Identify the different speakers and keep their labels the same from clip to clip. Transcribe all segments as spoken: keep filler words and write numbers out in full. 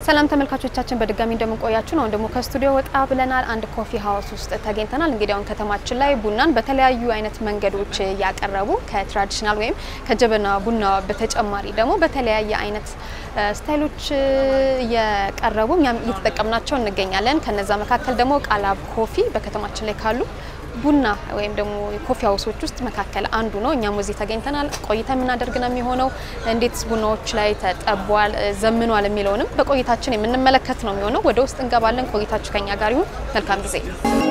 Speaker 1: ሰላም ተመልካቾቻችን በድጋሚ እንደምንቆያችሁ ነው እንደሞ ከስቱዲዮ ወጣ ብለናል አንድ ኮፊ ሃውስ ውስጥ ተገኝተናል እንግዲህ አሁን ከተማችን ላይ ቡናን በተለያዩ አይነት መንገዶች ያቀርቡ ከትራዲሽናል ወይም ከጀበና ቡና በተጨማሪ ደግሞ በተለያየ አይነት ስታይሎች ያቀርቡ እኛም እየተጠቀምናቸው እንገኛለን ከነዛ መካከል ደግሞ ቃላብ ኮፊ በከተማችን ላይ ካሉ ቡና ወይም ደግሞ ኮፊ ሃውሶች ውስጥ መካከል አንዱ ነው እኛም እዚህ ተገኝተናል ቆይታ የምናደርግና የሚሆነው እንዴትስ ቡናዎች ላይ ተጠቧል ዘምኗል የሚለውንም በቆይታችን የምንመለከት ነው የሚሆነው ወደ ውስጥ እንገባለን ቆይታችሁ ከኛ ጋር ይሁን መልካም ጊዜ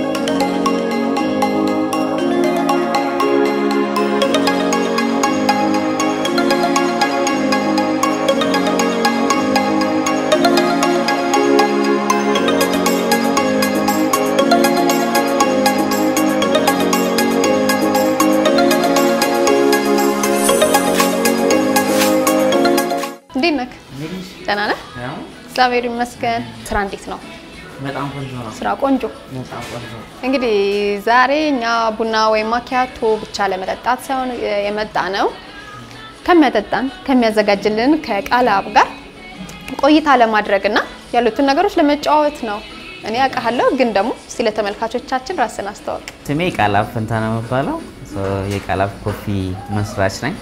Speaker 1: እንዴት ነህ ደህና ነህ እግዚአብሔር ይመስገን ስራ እንዴት ነው
Speaker 2: በጣም ቆንጆ ነው
Speaker 1: ስራ ቆንጆ
Speaker 2: በጣም ቆንጆ
Speaker 1: እንግዲህ ዛሬኛ ቡና ወይ ማኪያቶ ብቻ ለመጠጣት ሳይሆን የመጣ ነው ከመጠጣን ከሚያዘጋጅልን ከቃላብ ጋር ቆይታ ለማድረግና ያሉትን ነገሮች ለመጫወት ነው እኔ ያቀሃለሁ ግን ደግሞ ስለ ተመልካቾቻችን ራስን አስተዋውቅ
Speaker 2: ስሜ ቃላብ ፈንታና መባለው የቃላብ ኮፊ መስራች ነኝ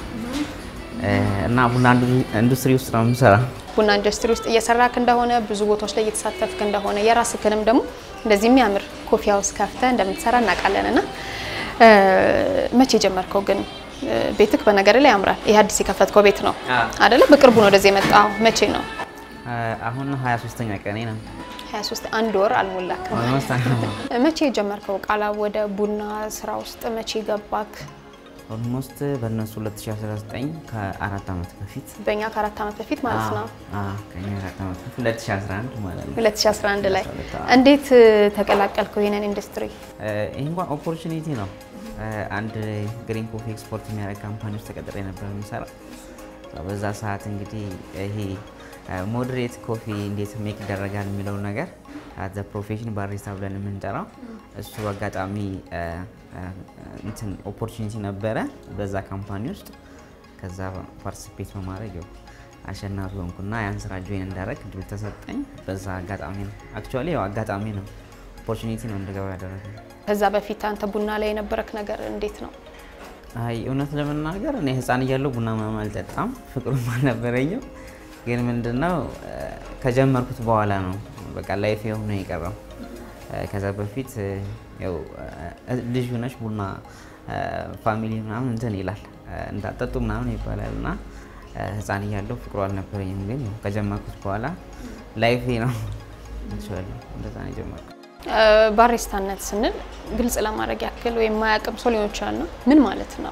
Speaker 2: እና ቡና ኢንዱስትሪ ውስጥ ነው የምሰራው
Speaker 1: ቡና ኢንዱስትሪ ውስጥ እየሰራክ እንደሆነ ብዙ ቦታዎች ላይ እየተሳተፍክ እንደሆነ የራስክንም ደግሞ እንደዚህ የሚያምር ኮፊ ሃውስ ከፍተህ እንደምትሰራ እናቃለንና መቼ ጀመርከው ግን ቤትክ በነገር ላይ ያምራል ይሄ አዲስ የከፈትከው ቤት ነው አይደለ በቅርቡ ነው ወደዚህ የመጣው መቼ ነው
Speaker 2: አሁን ሃያ ሶስተኛ ቀኔ ነው
Speaker 1: ሃያ ሶስት አንድ ወር አልሞላከም መቼ ጀመርከው ቃላብ ወደ ቡና ስራ ውስጥ መቼ ገባክ
Speaker 2: ኦልሞስት በእነሱ ሁለት ሺህ አስራ ዘጠኝ ከአራት አመት በፊት
Speaker 1: በእኛ ከአራት አመት በፊት ማለት ነው
Speaker 2: አዎ ከኛ አራት አመት በፊት ሁለት ሺህ አስራ አንድ ማለት ነው
Speaker 1: ሁለት ሺህ አስራ አንድ ላይ እንዴት ተቀላቀልከው ይሄንን ኢንዱስትሪ
Speaker 2: ይሄንኳ ኦፖርቹኒቲ ነው አንድ ግሪን ኮፊ ኤክስፖርት የሚያደርግ ካምፓኒ ውስጥ ተቀጥሬ ነበር የምሰራው በዛ ሰዓት እንግዲህ ይሄ ሞዴሬት ኮፊ እንዴት ሜክ ይደረጋል የሚለው ነገር አዘ ፕሮፌሽን ባሪስታ ብለን የምንጠራው እሱ አጋጣሚ እንትን ኦፖርቹኒቲ ነበረ በዛ ካምፓኒ ውስጥ ከዛ ፓርቲሲፔት በማድረግ ነው አሸናፊ ሆንኩና ያን ስራ ጆይን እንዳደረግ ድል ተሰጠኝ በዛ አጋጣሚ ነው አክቹአሊ ያው አጋጣሚ ነው ኦፖርቹኒቲ ነው እንደገባ ያደረገኝ
Speaker 1: ከዛ በፊት አንተ ቡና ላይ የነበረክ ነገር እንዴት ነው
Speaker 2: አይ እውነት ለመናገር እኔ ህፃን እያለሁ ቡና ምናምን አልጠጣም ፍቅሩም አልነበረኝም ግን ምንድነው ከጀመርኩት በኋላ ነው በቃ ላይፍ የሆነ ይቀርም ከዛ በፊት ያው ልጅ ሆነሽ ቡና ፋሚሊ ምናምን እንትን ይላል እንዳጠጡ ምናምን ይባላልና ህፃን እያለሁ ፍቅሩ አልነበረኝም ግን ከጀመርኩት በኋላ ላይፍ ነው አክቹአሊ እንደዛ ነው ጀመርኩት
Speaker 1: ባሪስታነት ስንል ግልጽ ለማድረግ ያክል ወይ ማያቀም ሰው ሊሆን ይችላል ነው ምን ማለት ነው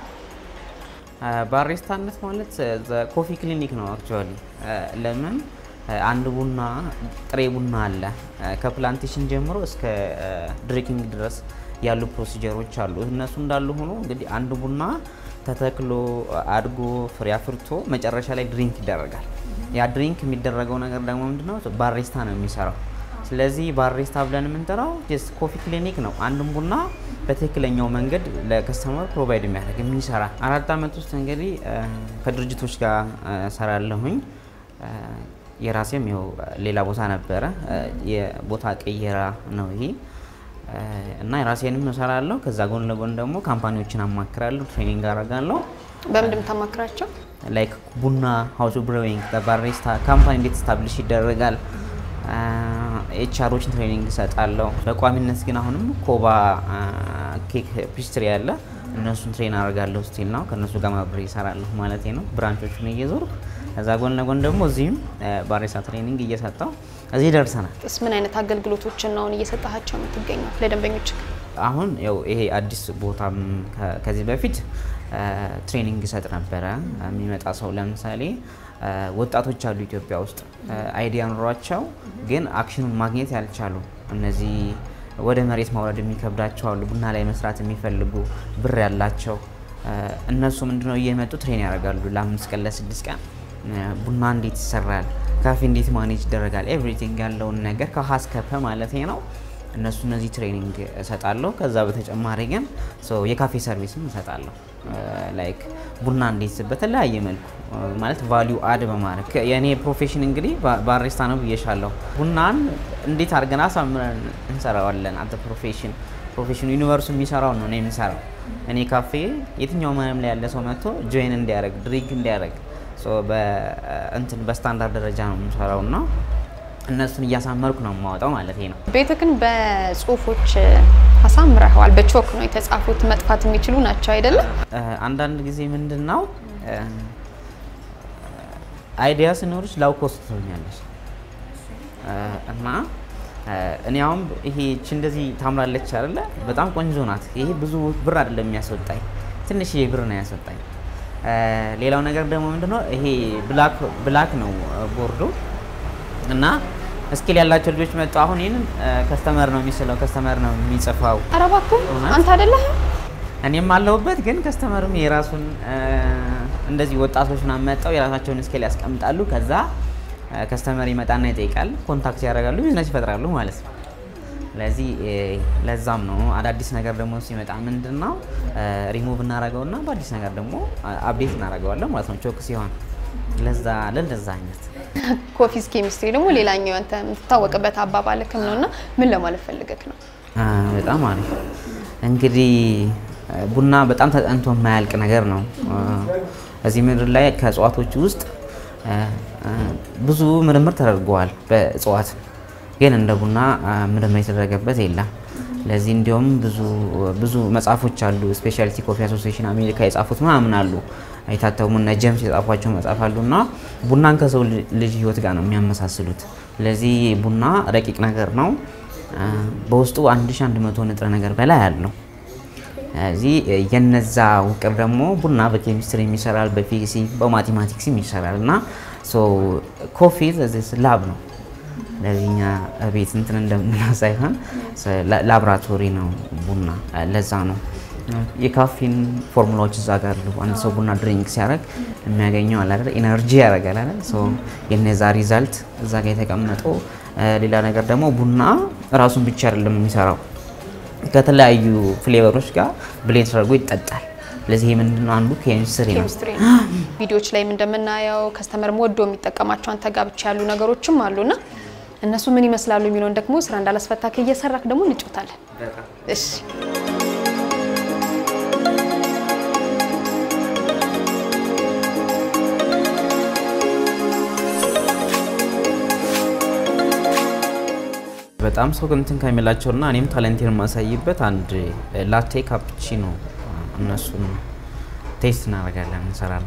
Speaker 2: ባሪስታነት ማለት ኮፊ ክሊኒክ ነው አክቹአሊ ለምን አንድ ቡና ጥሬ ቡና አለ ከፕላንቴሽን ጀምሮ እስከ ድሪኪንግ ድረስ ያሉ ፕሮሲጀሮች አሉ እነሱ እንዳሉ ሆኖ እንግዲህ አንድ ቡና ተተክሎ አድጎ ፍሬ አፍርቶ መጨረሻ ላይ ድሪንክ ይደረጋል ያ ድሪንክ የሚደረገው ነገር ደግሞ ምንድነው ባሪስታ ነው የሚሰራው ስለዚህ ባሪስታ ብለን የምንጠራው ጀስት ኮፊ ክሊኒክ ነው አንድም ቡና በትክክለኛው መንገድ ለከስተመር ፕሮቫይድ የሚያደርግ የሚሰራ አራት አመት ውስጥ እንግዲህ ከድርጅቶች ጋር ሰራለሁኝ የራሴም ይው ሌላ ቦታ ነበረ የቦታ ቀየራ ነው ይሄ እና የራሴንም ሰራለሁ ከዛ ጎን ለጎን ደግሞ ካምፓኒዎችን አማክራለሁ ትሬኒንግ አደርጋለሁ
Speaker 1: በምንድን ተማክራቸው
Speaker 2: ላይክ ቡና ሃውስ ብሬዊንግ ባሪስታ ካምፓኒ እንዴት ስታብሊሽ ይደረጋል ኤችአሮችን ትሬኒንግ ሰጣለሁ በቋሚነት ግን አሁንም ኮባ ኬክ ፒስትሪ ያለ እነሱን ትሬን አደርጋለሁ ስቲል ነው ከነሱ ጋር ማብሬ ይሰራለሁ ማለት ነው ብራንቾቹን እየዞርኩ ከዛ ጎን ለጎን ደግሞ እዚህም ባሪስታ ትሬኒንግ እየሰጣው እዚህ ደርሰናል
Speaker 1: እስ ምን አይነት አገልግሎቶችን ነው እየሰጣቸው የምትገኘው ለደንበኞች
Speaker 2: አሁን ያው ይሄ አዲስ ቦታም ከዚህ በፊት ትሬኒንግ ሰጥ ነበር የሚመጣ ሰው ለምሳሌ ወጣቶች አሉ ኢትዮጵያ ውስጥ አይዲያ ኖሯቸው ግን አክሽኑን ማግኘት ያልቻሉ እነዚህ ወደ መሬት ማውረድ የሚከብዳቸው አሉ ቡና ላይ መስራት የሚፈልጉ ብር ያላቸው እነሱ ምንድነው እየመጡ ትሬን ያደርጋሉ ለአምስት ቀን ለስድስት ቀን ቡና እንዴት ይሰራል ካፌ እንዴት ማኔጅ ይደረጋል ኤቭሪቲንግ ያለውን ነገር ከሀስከፈ ማለት ነው እነሱ እነዚህ ትሬኒንግ ሰጣለሁ ከዛ በተጨማሪ ግን ሶ የካፌ ሰርቪስም ሰጣለሁ ላይክ ቡና እንዴት በተለያየ መልኩ ማለት ቫልዩ አድ በማድረግ የኔ ፕሮፌሽን እንግዲህ ባሪስታ ነው ብዬሻለሁ ቡናን እንዴት አድርገን አሳምረን እንሰራዋለን አንተ ፕሮፌሽን ፕሮፌሽኑ ዩኒቨርሱ የሚሰራው ነው እኔ የምሰራው እኔ ካፌ የትኛው ማንም ላይ ያለ ሰው መጥቶ ጆይን እንዲያደርግ ድሪንክ እንዲያደርግ ሶ በእንትን በስታንዳርድ ደረጃ ነው የምሰራውና እነሱን እያሳመርኩ ነው የማወጣው ማለት ነው
Speaker 1: ቤትክን በጽሁፎች አሳምረዋል በቾክ ነው የተጻፉት መጥፋት የሚችሉ ናቸው አይደለ
Speaker 2: አንዳንድ ጊዜ ምንድነው አይዲያ ሲኖርሽ ላውኮስ ትሆኛለሽ እና እኔ አሁን ይሄ እቺ እንደዚህ ታምራለች አይደለ በጣም ቆንጆ ናት ይሄ ብዙ ብር አይደለም የሚያስወጣኝ ትንሽ ብር ነው ያስወጣኝ ሌላው ነገር ደግሞ ምንድነው ይሄ ብላክ ብላክ ነው ቦርዶ እና ስኪል ያላቸው ልጆች መጡ አሁን ይሄን ከስተመር ነው የሚስለው ከስተመር ነው የሚጽፋው
Speaker 1: አረባኩ አንተ አይደለህ
Speaker 2: እኔም አለውበት ግን ከስተመርም የራሱን እንደዚህ ወጣቶች ምናምን መጣው የራሳቸውን ስኪል ያስቀምጣሉ ከዛ ከስተመር ይመጣና ይጠይቃል ኮንታክት ያደርጋሉ ቢዝነስ ይፈጥራሉ ማለት ነው ለዚህ ለዛም ነው አዳዲስ ነገር ደግሞ ሲመጣ ምንድነው ሪሙቭ እናረጋውና በአዲስ ነገር ደግሞ አፕዴት እናረጋዋለን ማለት ነው ቾክ ሲሆን ለዛ ለዛ አይነት
Speaker 1: ኮፊስ ኬሚስትሪ ደግሞ ሌላኛው አንተ የምትታወቅበት አባባልክም ነውና ምን ለማለት ፈልገክ ነው
Speaker 2: በጣም አሪፍ እንግዲህ ቡና በጣም ተጠንቶ የማያልቅ ነገር ነው እዚህ ምድር ላይ ከእጽዋቶች ውስጥ ብዙ ምርምር ተደርጓል በእጽዋት ግን እንደ ቡና ምርምር የተደረገበት የለም ለዚህ እንዲያውም ብዙ ብዙ መጽሐፎች አሉ ስፔሻሊቲ ኮፊ አሶሲዬሽን አሜሪካ የጻፉት ምናምን አሉ አይታተሙና ጀምስ የጻፏቸው መጽሐፍ አሉና ቡናን ከሰው ልጅ ህይወት ጋር ነው የሚያመሳስሉት ለዚህ ቡና ረቂቅ ነገር ነው በውስጡ አንድ ሺህ አንድ መቶ ንጥረ ነገር በላይ አለው እዚህ የነዛ ውቅር ደግሞ ቡና በኬሚስትሪ የሚሰራል በፊዚክስ በማቴማቲክስ የሚሰራልና ሶ ኮፊ ዘስ ላብ ነው ለዚህኛ ቤት እንትን እንደምናሳይፋን ላብራቶሪ ነው ቡና ለዛ ነው የካፌን ፎርሙላዎች እዛ ጋር አሉ አንድ ሰው ቡና ድሪንክ ሲያደርግ የሚያገኘው አለ አይደል ኢነርጂ ያደርጋል አይደል ሶ የነዛ ሪዛልት እዛ ጋር የተቀመጠው ሌላ ነገር ደግሞ ቡና ራሱን ብቻ አይደለም የሚሰራው ከተለያዩ ፍሌቨሮች ጋር ብሌንድ ተደርጎ ይጠጣል ለዚህ ምንድነው አንዱ ኬሚስትሪ ነው
Speaker 1: ቪዲዮዎች ላይ እንደምናየው ከስተመር ሞዶ የሚጠቀማቸው አንተ ጋር ብቻ ያሉ ነገሮችም አሉና እነሱ ምን ይመስላሉ የሚለውን ደግሞ ስራ እንዳላስፈታክ እየሰራክ ደግሞ እንጫወታለን እሺ
Speaker 2: በጣም ሰው እንትን ከሚላቸውና እኔም ታለንቴን ማሳይበት አንድ ላቴ ካፑቺኖ እነሱን ቴስት እናደርጋለን እንሰራለን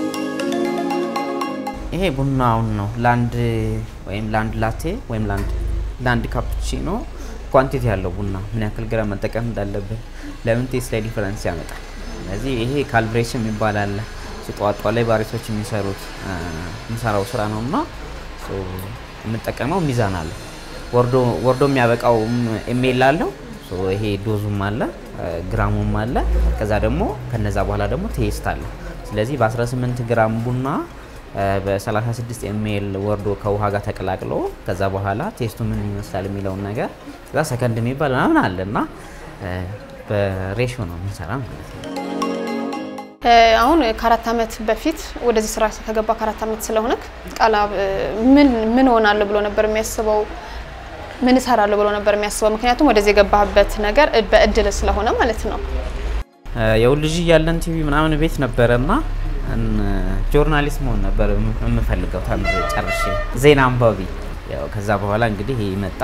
Speaker 2: ይሄ ቡናው ነው ላንድ ወይም ላንድ ላቴ ወይም ላንድ ላንድ ካፑቺኖ ኳንቲቲ ያለው ቡና ምን ያክል ግራም መጠቀም እንዳለበት ለምን ቴስት ላይ ዲፈረንስ ያመጣል ስለዚህ ይሄ ካልብሬሽን ይባላል ሲጧጧ ላይ ባሪስቶች የሚሰሩት የሚሰራው ስራ ነውና ሶ የምጠቀመው ሚዛን አለ ወርዶ ወርዶ የሚያበቃው ኤምኤል አለው ሶ ይሄ ዶዙም አለ ግራሙም አለ ከዛ ደግሞ ከነዛ በኋላ ደግሞ ቴስት አለ ስለዚህ በ18 ግራም ቡና በ36 ኤምኤል ወርዶ ከውሃ ጋር ተቀላቅሎ ከዛ በኋላ ቴስቱ ምን ይመስላል የሚለው ነገር ከዛ ሰከንድ የሚባል ምናምን አለና በሬሽዮ ነው የሚሰራ ማለት ነው
Speaker 1: አሁን ከአራት አመት በፊት ወደዚህ ስራ ተገባ ከአራት አመት ስለሆነክ ቃላብ ምን ምን ሆናለሁ ብሎ ነበር የሚያስበው ምን ይሰራል ብሎ ነበር የሚያስበው ምክንያቱም ወደዚህ የገባህበት ነገር በእድል ስለሆነ ማለት ነው
Speaker 2: ያው ልጅ ያለን ቲቪ ምናምን ቤት ነበርና ጆርናሊስት መሆን ነበር የምፈልገው ተምሬ ጨርሼ ዜና አንባቢ ያው ከዛ በኋላ እንግዲህ ይመጣ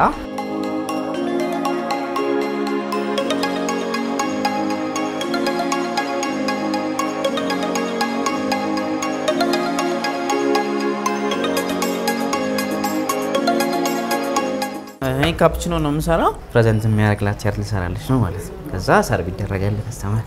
Speaker 2: እኔ ካፑቺኖ ነው የምሰራው ፕሬዘንት የሚያደርግ ላቴ አርት ልሰራለች ነው ማለት ነው ከዛ ሰርቭ ይደረጋል ለከስተመር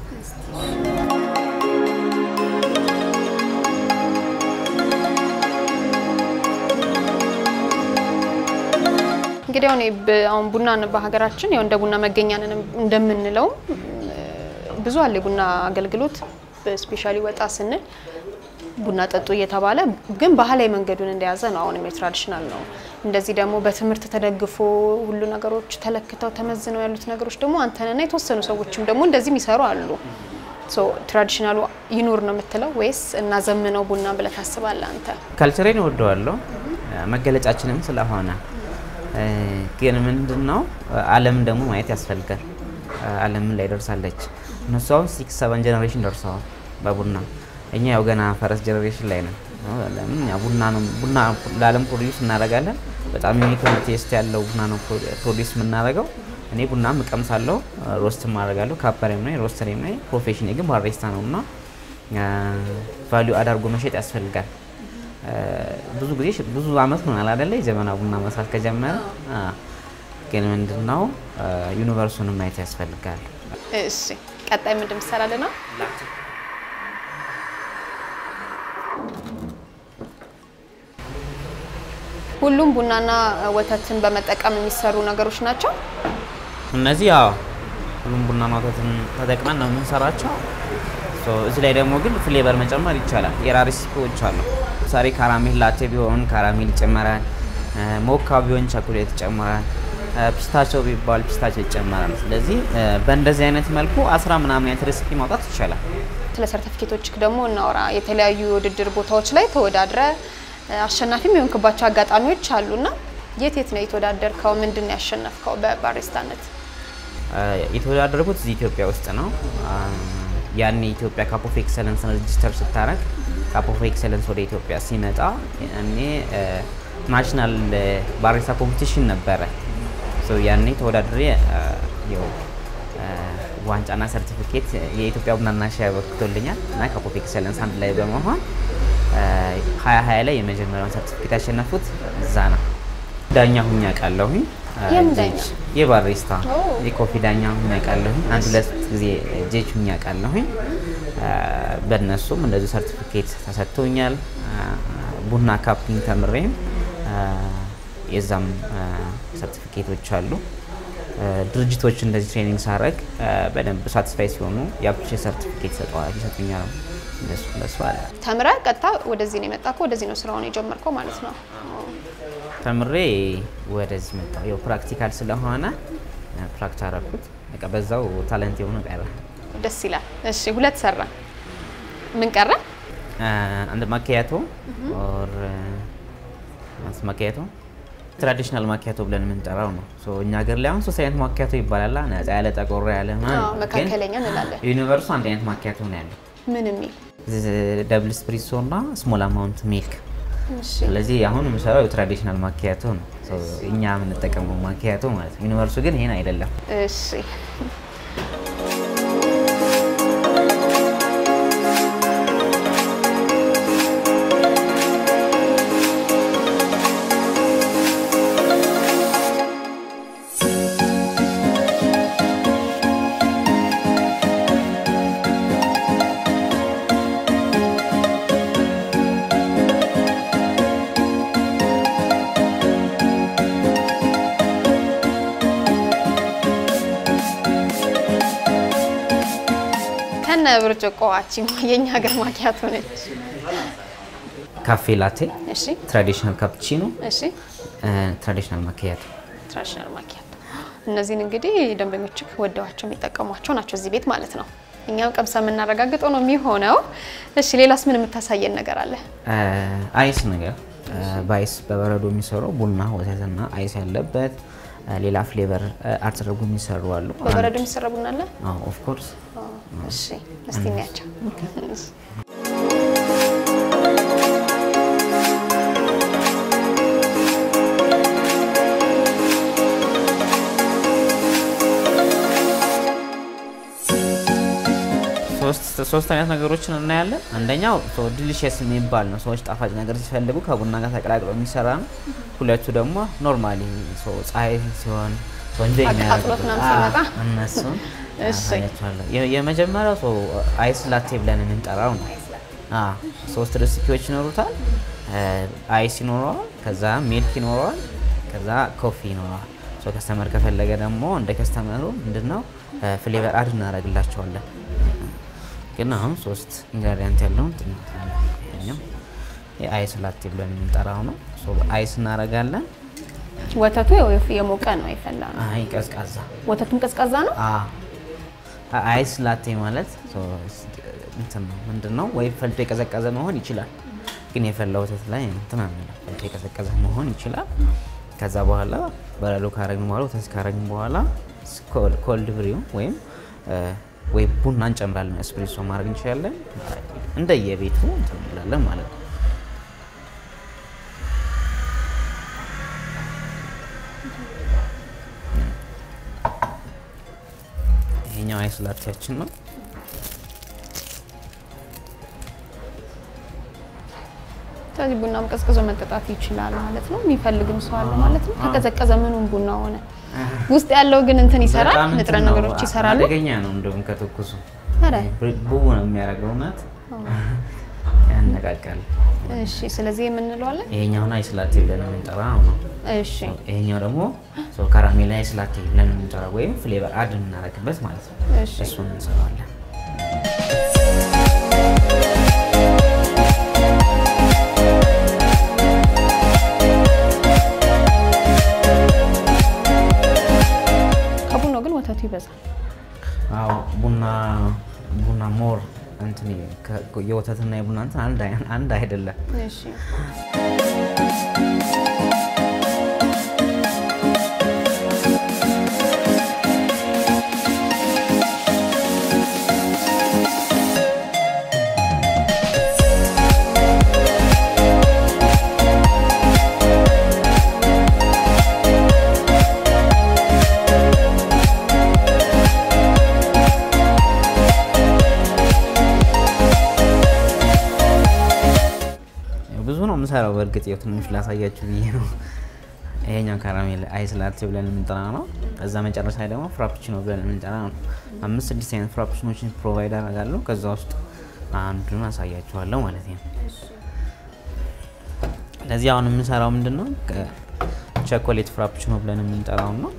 Speaker 1: እንግዲህ አሁን ቡናን በሀገራችን ያው እንደ ቡና መገኛን እንደምንለው ብዙ አለ ቡና አገልግሎት በስፔሻሊ ወጣ ስንል ቡና ጠጡ እየተባለ ግን ባህላዊ መንገዱን እንደያዘ ነው አሁን የትራዲሽናል ነው እንደዚህ ደግሞ በትምርት ተደግፎ ሁሉ ነገሮች ተለክተው ተመዝነው ያሉት ነገሮች ደግሞ አንተነና የተወሰኑ ሰዎችም ደግሞ እንደዚህ የሚሰሩ አሉ ሶ ትራዲሽናሉ ይኖር ነው የምትለው ወይስ እና ዘመነው ቡና ብለህ ታስባለህ አንተ?
Speaker 2: ካልቸሬን ወደዋለሁ መገለጫችንም ስለሆነ ግን ምንድነው ዓለም ደግሞ ማየት ያስፈልጋል ዓለም ላይ ደርሳለች እነሱ six seven ጀነሬሽን ደርሰዋል በቡና እኛ ያው ገና ፈረስ ጀነሬሽን ላይ ነን ለምን ያ ቡና ነው ቡና ለዓለም ፕሮዲዩስ እናደርጋለን በጣም ዩኒክ ቴስት ያለው ቡና ነው ፕሮዲዩስ የምናደርገው እኔ ቡና መቀምሳለሁ ሮስት ማድረጋለሁ ካፐሬም ነው ሮስተሬም ነው ፕሮፌሽን ግን ባሪስታ ነውና ቫልዩ አዳርጎ መሸጥ ያስፈልጋል ብዙ ጊዜ ብዙ አመት ነው አይደለ የዘመና ቡና መስራት ከጀመረ ግን ምንድነው ዩኒቨርሱን ማየት ያስፈልጋል
Speaker 1: እሺ ቀጣይ ምንድን ትሰራለና ሁሉም ቡናና ወተትን በመጠቀም የሚሰሩ ነገሮች ናቸው
Speaker 2: እነዚህ ያው ሁሉም ቡናና ወተትን ተጠቅመን ነው የምንሰራቸው ሶ እዚህ ላይ ደግሞ ግን ፍሌቨር መጨመር ይቻላል የራሪስኮች አሉ ሳሪ ካራሜል ላቴ ቢሆን ካራሜል ይጨመራል ሞካ ቢሆን ቸኮሌት ይጨመራል ፒስታቾ ቢባል ፒስታቾ ይጨመራል ስለዚህ በእንደዚህ አይነት መልኩ አስራ ምናምን አይነት ሬሲፒ ማውጣት ይቻላል
Speaker 1: ስለ ሰርቲፊኬቶች ደግሞ እናወራ የተለያዩ ውድድር ቦታዎች ላይ ተወዳድረ አሸናፊም የሆንክባቸው አጋጣሚዎች አሉና የት የት ነው የተወዳደርከው ምንድነው ያሸነፍከው በባሪስታነት
Speaker 2: የተወዳደርኩት እዚህ ኢትዮጵያ ውስጥ ነው ያኔ ኢትዮጵያ ካፕ ኦፍ ኤክሰለንስ ሬጂስተር ስታረግ ካፕ ኦፍ ኤክሰለንስ ወደ ኢትዮጵያ ሲመጣ እኔ ናሽናል ባሪስታ ኮምፒቲሽን ነበረ ሶ ያኔ ተወዳድሬ ያው ዋንጫና ሰርቲፊኬት የኢትዮጵያ ቡናና ሻይ ወክቶልኛል እና ካፕ ኦፍ ኤክሰለንስ አንድ ላይ በመሆን ሃያ ሃያ ላይ የመጀመሪያውን ሰርቲፊኬት ያሸነፉት እዛ ነው ዳኛ ሁኛ ቃለሁኝ
Speaker 1: የምዳኛ
Speaker 2: የባሪስታ የኮፊ ዳኛ ሁኛ ቃለሁኝ አንድ ሁለት ጊዜ ጄጅ ሁኛ ቃለሁኝ በእነሱም እንደዚህ ሰርቲፊኬት ተሰጥቶኛል ቡና ካፒንግ ተምሬም የዛም ሰርቲፊኬቶች አሉ ድርጅቶች እንደዚህ ትሬኒንግ ሳረግ በደንብ ሳቲስፋይ ሲሆኑ ያፕሪሺየት ሰርቲፊኬት ሰጠዋል ይሰጡኛል እንደሱ እንደሱ አለ
Speaker 1: ተምራ ቀጣ ወደዚህ ነው የመጣከው ወደዚህ ነው ስራውን የጀመርከው ማለት ነው
Speaker 2: ተምሬ ወደዚህ መጣሁ ያው ፕራክቲካል ስለሆነ ፕራክቲስ አረኩት በቃ በዛው ታለንት የሆነ ቀረ
Speaker 1: ደስ ይላል እሺ ሁለት ሰራ ምን ቀረ
Speaker 2: አንድ ማኪያቶ ኦር ማስ ማኪያቶ ትራዲሽናል ማኪያቶ ብለን የምንጠራው ነው ሶ እኛ ሀገር ላይ አሁን ሶስት አይነት ማኪያቶ ይባላል ነፃ ያለ ጠቆር ያለ ማለት
Speaker 1: ነው መካከለኛ እንላለን
Speaker 2: ዩኒቨርሱ አንድ አይነት ማኪያቶ ነው ያለው
Speaker 1: ምን የሚል
Speaker 2: ደብል ስፕሪሶ እና ስሞል አማውንት ሚልክ እሺ ስለዚህ አሁን የምሰራው ትራዲሽናል ማኪያቶ ነው ሶ እኛ የምንጠቀመው ማኪያቶ ማለት ነው ዩኒቨርሱ ግን ይሄን አይደለም
Speaker 1: እሺ ብርጭቆዋቺ የኛ ሀገር ማኪያቶ ነች
Speaker 2: ካፌ ላቴ
Speaker 1: እሺ
Speaker 2: ትራዲሽናል ካፑቺኖ
Speaker 1: እሺ
Speaker 2: ትራዲሽናል ማኪያቶ
Speaker 1: ትራዲሽናል ማኪያቶ እነዚህን እንግዲህ ደንበኞች ወደዋቸው የሚጠቀሟቸው ናቸው እዚህ ቤት ማለት ነው እኛም ቀምሰን እናረጋግጠው ነው የሚሆነው እሺ ሌላስ ምን የምታሳየን ነገር አለ
Speaker 2: አይስ ነገር ባይስ በበረዶ የሚሰራው ቡና ወተትና አይስ ያለበት ሌላ ፍሌቨር አርተርጉ የሚሰሩ አሉ
Speaker 1: በበረዶ የሚሰራ ቡና አለ
Speaker 2: አዎ ኦፍ ኮርስ
Speaker 1: እሺ እስቲ እናያቸው
Speaker 2: ሶስት ሶስት አይነት ነገሮችን እናያለን አንደኛው ሶ ዲሊሺየስ የሚባል ነው ሰዎች ጣፋጭ ነገር ሲፈልጉ ከቡና ጋር ተቀላቅሎ የሚሰራ ነው ሁለቱ ደግሞ ኖርማሊ ሶ ፀሐይ ሲሆን ወንጀኛ
Speaker 1: ነው
Speaker 2: እነሱ እሺ የመጀመሪያው ሶ አይስ ላቴ ብለን እንጠራው ነው አ ሶስት ሬሲፒዎች ይኖሩታል አይስ ይኖረዋል ከዛ ሚልክ ይኖረዋል ከዛ ኮፊ ይኖረዋል ሶ ከስተመር ከፈለገ ደግሞ እንደ ከስተመሩ ምንድነው ፍሌቨር አድ እናደርግላቸዋለን ግን አሁን ሶስት ኢንግሪዲየንት ያለው እንትን የአይስ ላቴ ብለን እንጠራው ነው ሶ አይስ እናደርጋለን
Speaker 1: ወተቱ የሞቀ ነው ይፈላ ነው
Speaker 2: አይ ቀዝቃዛ
Speaker 1: ወተቱም ቀዝቃዛ ነው
Speaker 2: አ አይስ ላቴ ማለት እንትን ነው ምንድነው ወይ ፈልቶ የቀዘቀዘ መሆን ይችላል ግን የፈላው ወተት ላይ እንትን አለ ፈልቶ የቀዘቀዘ መሆን ይችላል ከዛ በኋላ በረዶ ካረግን በኋላ ወተት ካረግን በኋላ ኮልድ ብሪው ወይም ወይ ቡና እንጨምራለን ኤስፕሬሶ ማድረግ እንችላለን እንደየቤቱ እንትን እንላለን ማለት ነው ይሄኛው አይስ ላቴያችን ነው
Speaker 1: ስለዚህ ቡናም ቀዝቅዞ መጠጣት ይችላል ማለት ነው የሚፈልግም ሰው አለ ማለት ነው ከቀዘቀዘ ምኑን ቡና ሆነ ውስጥ ያለው ግን እንትን ይሰራል ንጥረ ነገሮች ይሰራሉ
Speaker 2: አደገኛ ነው እንደውም ከተኩሱ
Speaker 1: አረ
Speaker 2: ቡቡ ነው የሚያረጋው ናት ያነቃቃል
Speaker 1: እሺ ስለዚህ ምን እንለዋለን
Speaker 2: ይሄኛውና አይስ ላቴ ብለን እንጠራው ነው
Speaker 1: እሺ
Speaker 2: ይሄኛው ደግሞ ሶ ካራሜል አይስ ላቴ ብለን እንጠራው ወይም ፍሌቨር አድ እናረግበት ማለት ነው
Speaker 1: እሺ
Speaker 2: እሱን እንሰራለን ይበዛል አው ቡና ቡና ሞር እንትን የወተትና የቡና እንትን አንድ አንድ አይደለም
Speaker 1: እሺ ሰራው በርግጥ የው ትንሽ ላሳያችሁ ብዬ ነው ይሄኛው ካራሜል አይስ ላቴ ብለን እንጠራው ነው እዛ መጨረሻ ላይ ደግሞ ፍራፑቺኖ ብለን እንጠራው ነው አምስት ስድስት አይነት ፍራፑቺኖችን ፕሮቫይድ አደርጋለሁ ከዛ ውስጥ አንዱን አሳያችኋለሁ ማለት ነው ለዚህ አሁን የምንሰራው ምንድነው ቾኮሌት ፍራፑቺኖ ብለን እንጠራው ነው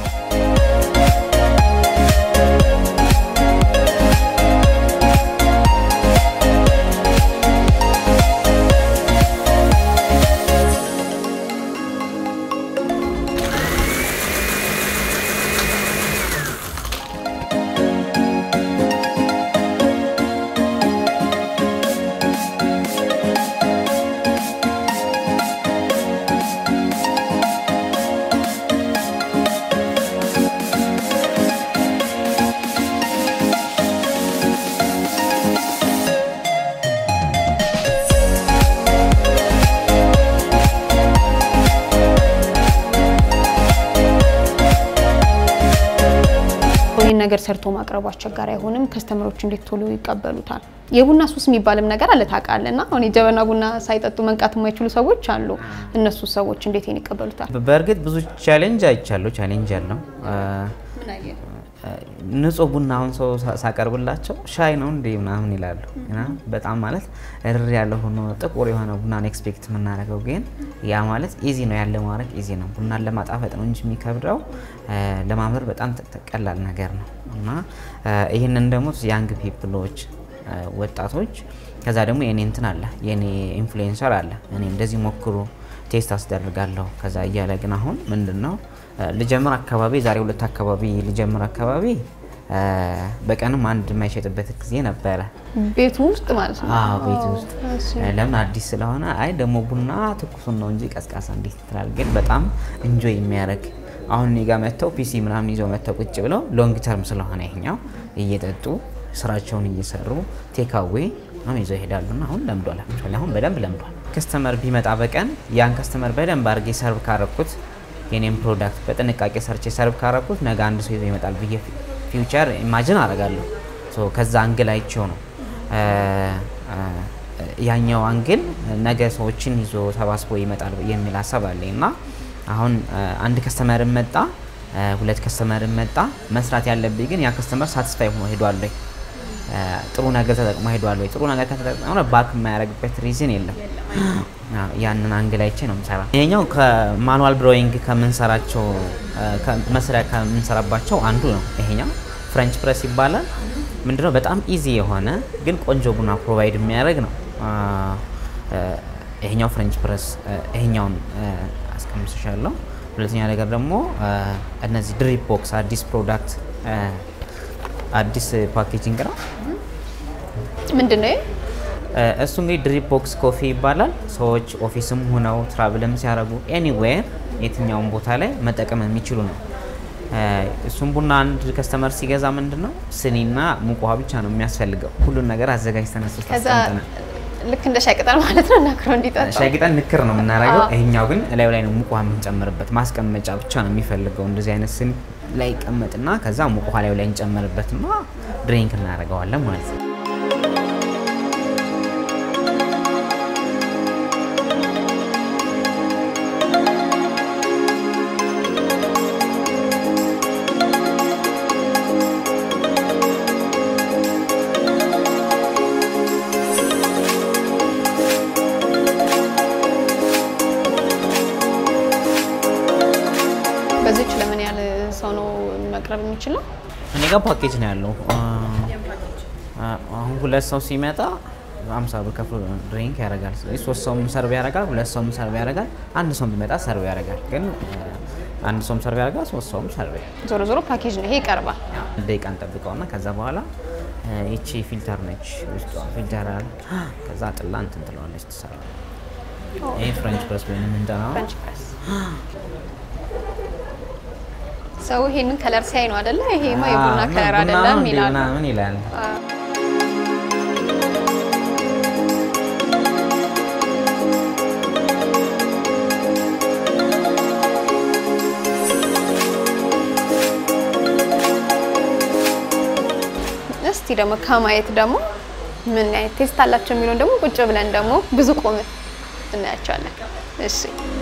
Speaker 1: ነገር ሰርቶ ማቅረብ አስቸጋሪ አይሆንም ከስተመሮች እንዴት ቶሎ ይቀበሉታል የቡና ሱስ የሚባልም ነገር አለ ታቃለና አሁን የጀበና ቡና ሳይጠጡ መንቃት የማይችሉ ሰዎች አሉ እነሱ ሰዎች እንዴት ይቀበሉታል
Speaker 2: በርግጥ ብዙ ቻሌንጅ አይቻለሁ ቻሌንጅ አለው ምን አየ ንጹህ ቡናውን ሰው ሳቀርብላቸው ሻይ ነው እንዴ ምናምን ይላሉ እና በጣም ማለት እርር ያለው ሆኖ ጥቁር የሆነ ቡናን ኤክስፔክት ምናረጋው ግን ያ ማለት ኢዚ ነው ያለ ማረክ ኢዚ ነው ቡናን ለማጣፈጥ ነው እንጂ የሚከብደው ለማምር በጣም ተቀላል ነገር ነው እና ይሄንን ደግሞ ያንግ ፒፕሎች ወጣቶች ከዛ ደግሞ የኔ እንትን አለ የኔ ኢንፍሉዌንሰር አለ እኔ እንደዚህ ሞክሩ ቴስት አስደርጋለሁ ከዛ ያለ ግን አሁን ምንድነው ለጀመር አካባቢ ዛሬ ሁለት አካባቢ ለጀመር አካባቢ በቀንም አንድ የማይሸጥበት ጊዜ ነበር
Speaker 1: ቤቱ ውስጥ ማለት ነው
Speaker 2: አዎ ቤቱ ውስጥ ለምን አዲስ ስለሆነ አይ ደሞ ቡና ትኩሱን ነው እንጂ ቀስቃሳ እንዴት ትላል ግን በጣም ኢንጆይ የሚያደርግ አሁን እኔ ጋር መተው ፒሲ ምናምን ይዘው መተው ቁጭ ብለው ሎንግ ተርም ስለሆነ ይሄኛው እየጠጡ ስራቸውን እየሰሩ ቴክ አዌይ ነው ይዘው ይሄዳሉና አሁን ለምዷል አሁን በደንብ ለምዷል ከስተመር ቢመጣ በቀን ያን ከስተመር በደንብ አርጌ ሰርቭ ካረኩት የኔም ፕሮዳክት በጥንቃቄ ሰርቼ ሰርቭ ካረኩት ነገ አንድ ሰው ይዘው ይመጣል ብዬ ፊውቸር ኢማጂን አደርጋለሁ ሶ ከዛ አንግል አይቼው ነው ያኛው አንግል ነገ ሰዎችን ይዞ ተባስቦ ይመጣል የሚል ሐሳብ አለኝና አሁን አንድ ከስተመር መጣ ሁለት ከስተመር መጣ መስራት ያለብኝ ግን ያ ከስተመር ሳቲስፋይ ሆኖ ሄዷል ወይ ጥሩ ነገር ተጠቅሞ ሄዷል ወይ ጥሩ ነገር ከተጠቀመ ባክ የማያረግበት ሪዝን የለም ያንን አንግል አይቼ ነው ምሰራ ይሄኛው ከማኑዋል ብሮዊንግ ከመንሰራቸው ከመስሪያ ከመንሰራባቸው አንዱ ነው ይሄኛው ፍሬንች ፕሬስ ይባላል ምንድነው በጣም ኢዚ የሆነ ግን ቆንጆ ቡና ፕሮቫይድ የሚያደርግ ነው ይሄኛው ፍሬንች ፕሬስ ይሄኛውን አስቀምጥሻለሁ ሁለተኛ ነገር ደግሞ እነዚህ ድሪፕ ቦክስ አዲስ ፕሮዳክት አዲስ ፓኬጂንግ ነው።
Speaker 1: ምንድነው
Speaker 2: እሱ? እንግዲህ ድሪፕ ቦክስ ኮፊ ይባላል። ሰዎች ኦፊስም ሆነው ትራቭልም ሲያደርጉ ኤኒዌር የትኛውም ቦታ ላይ መጠቀም የሚችሉ ነው። እሱም ቡና አንድ ከስተመር ሲገዛ ምንድነው ስኒና ሙቅ ውሃ ብቻ ነው የሚያስፈልገው። ሁሉን ነገር አዘጋጅተን እሱ ታስቀምጠናል።
Speaker 1: ልክ እንደ ሻይ ቅጠል ማለት ነው። ናክሮ እንዲጣጣ
Speaker 2: ሻይ ቅጠል ንክር ነው የምናደርገው። ይሄኛው ግን ላይ ላይ ነው ሙቅ ውሃ የምንጨምርበት። ማስቀመጫ ብቻ ነው የሚፈልገው። እንደዚህ አይነት ስኒ ላይ ቀመጥና ከዛ ሙቅ ውሃ ላይ ላይ እንጨምርበትና ድሪንክ እናደርገዋለን ማለት ነው።
Speaker 1: በዚች ለምን ያህል ሰው ነው መቅረብ የሚችለው?
Speaker 2: እኔ ጋር ፓኬጅ ነው ያለው። አሁን ሁለት ሰው ሲመጣ ሃምሳ ብር ከፍሎ ድሪንክ ያደርጋል። ስለዚህ ሶስት ሰውም ሰርቭ ያደርጋል፣ ሁለት ሰውም ሰርቭ ያደርጋል፣ አንድ ሰውም ቢመጣ ሰርቭ ያደርጋል። ግን አንድ ሰውም ሰርቭ ያደርጋል፣ ሶስት ሰውም ሰርቭ ያደርጋል።
Speaker 1: ዞሮ ዞሮ ፓኬጅ ነው ይሄ ይቀርባል።
Speaker 2: ደቂቃ እንጠብቀውና ከዛ በኋላ እቺ ፊልተር ነች ውስጧ ፊልተር አለ። ከዛ ጥላ እንትን ትለዋለች ትሰራለች። ይሄ ፍሬንች ፕሬስ ወይ ምን እንደሆነ
Speaker 1: ፍሬንች ፕሬስ ሰው ይሄንን ከለር ሲያይ ነው አይደለ? ይሄማ የቡና ከለር አይደለም ይላል።
Speaker 2: ቡና ምን ይላል?
Speaker 1: እስቲ ደግሞ ከማየት ደግሞ ምን አይነት ቴስት አላቸው የሚሉን ደግሞ ቁጭ ብለን ደግሞ ብዙ ቆም እናያቸዋለን። እሺ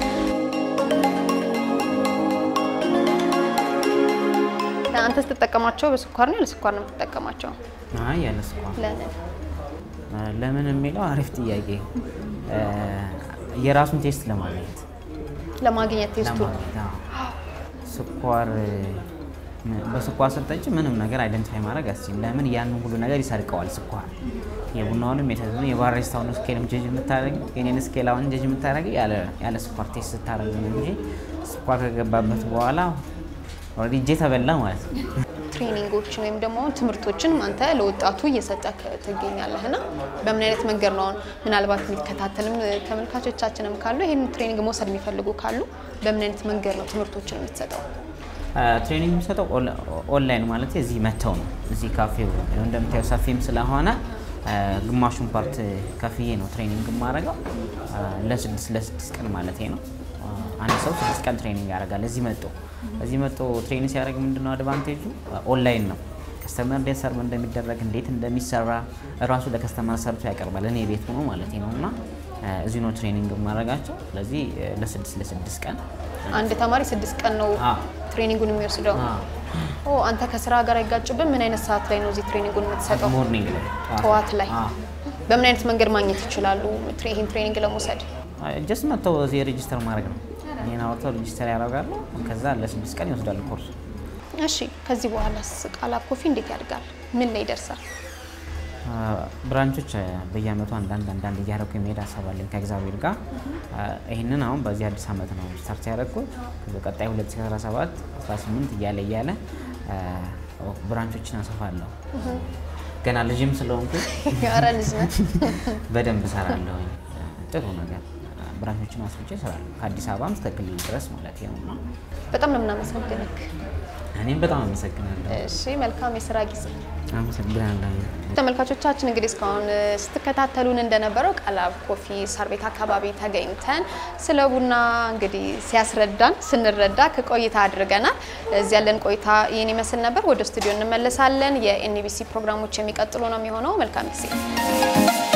Speaker 1: አንተ ስትጠቀማቸው በስኳር ነው ለስኳር ነው የምትጠቀማቸው?
Speaker 2: አይ ያለ ስኳር።
Speaker 1: ለምን
Speaker 2: ለምን የሚለው አሪፍ ጥያቄ። የራሱን ቴስት ለማግኘት
Speaker 1: ለማግኘት ቴስቱ
Speaker 2: ስኳር በስኳር ስትጠጪ ምንም ነገር አይደንቲፋይ ማድረግ አስችል። ለምን ያንን ሁሉ ነገር ይሰርቀዋል ስኳር። የቡናውንም የተዘነ የባሪስታውን ስኬልም ጀጅ የምታደርግ የኔን ስኬላውን ጀጅ የምታደርግ ያለ ያለ ስኳር ቴስት ስታደርግ ነው እንጂ ስኳር ከገባበት በኋላ ኦሬዲ ጄ ተበላ ማለት ነው።
Speaker 1: ትሬኒንጎችን ወይም ደግሞ ትምህርቶችን አንተ ለወጣቱ እየሰጠክ ትገኛለህና በምን አይነት መንገድ ነው ምናልባት የሚከታተልም ተመልካቾቻችንም ካሉ ይሄን ትሬኒንግ መውሰድ የሚፈልጉ ካሉ በምን አይነት መንገድ ነው ትምህርቶችን የምትሰጠው?
Speaker 2: ትሬኒንግ የምሰጠው ኦንላይን ማለት እዚህ መተው ነው። እዚህ ካፌው እንደምታየው ሰፊም ስለሆነ ግማሹን ፓርት ከፍዬ ነው ትሬኒንግ ማረጋው ለስድስት ለስድስት ቀን ማለት ነው። አንድ ሰው ስድስት ቀን ትሬኒንግ ያደርጋል። እዚህ መጥቶ እዚህ መጥቶ ትሬኒንግ ሲያደርግ ምንድነው አድቫንቴጁ? ኦንላይን ነው። ከስተመር እንዴት ሰርቭ እንደሚደረግ እንዴት እንደሚሰራ ራሱ ለከስተመር ሰርቶ ያቀርባል። እኔ ቤት ሆኖ ማለት ነውና እዚህ ነው ትሬኒንግ ማረጋቸው። ስለዚህ ለስድስት ለስድስት ቀን
Speaker 1: አንድ ተማሪ ስድስት ቀን ነው ትሬኒንጉን የሚወስደው። ኦ አንተ ከስራ ጋር አይጋጭብም? ምን አይነት ሰዓት ላይ ነው እዚህ ትሬኒንጉን የምትሰጠው?
Speaker 2: ሞርኒንግ ላይ
Speaker 1: ጠዋት ላይ። በምን አይነት መንገድ ማግኘት ይችላሉ ይሄን ትሬኒንግ ለመውሰድ?
Speaker 2: ጀስት መጥተው እዚህ ሬጂስተር ማድረግ ነው። እኔን አውጥተው ሬጂስተር ያደርጋሉ። ከዛ ለስድስት ቀን ይወስዳሉ ኮርስ። እሺ
Speaker 1: ከዚህ በኋላስ ቃላ ኮፊ እንዴት ያድጋል? ምን ላይ ይደርሳል?
Speaker 2: ብራንቾች በየአመቱ አንዳንድ አንዳንድ እያደረኩ የሚሄድ ሀሳብ አለኝ ከእግዚአብሔር ጋር። ይሄንን አሁን በዚህ አዲስ አመት ነው ስታርት ያደረኩት። በቀጣይ ሁለት ሺህ አስራ ሰባት አስራ ስምንት እያለ እያለ ብራንቾችን አሰፋለሁ። ገና ልጅም ስለሆንኩ
Speaker 1: ያረ ልጅ ነህ
Speaker 2: በደንብ እሰራለሁ። ጥሩ ነገር ብራንቾችን አስፍቼ እሰራለሁ ከአዲስ አበባም እስከ ክልል ድረስ ማለት ነው።
Speaker 1: በጣም ነው የምናመሰግንህ።
Speaker 2: እኔም በጣም አመሰግናለሁ።
Speaker 1: እሺ መልካም የስራ ጊዜ።
Speaker 2: አመሰግናለሁ።
Speaker 1: ተመልካቾቻችን እንግዲህ እስካሁን ስትከታተሉን እንደነበረው ቃላ ኮፊ ሳር ቤት አካባቢ ተገኝተን ስለ ቡና እንግዲህ ሲያስረዳን ስንረዳ ከቆይታ አድርገናል። እዚህ ያለን ቆይታ ይሄን ይመስል ነበር። ወደ ስቱዲዮ እንመለሳለን። የኤንቢሲ ፕሮግራሞች የሚቀጥሉ ነው የሚሆነው። መልካም ጊዜ።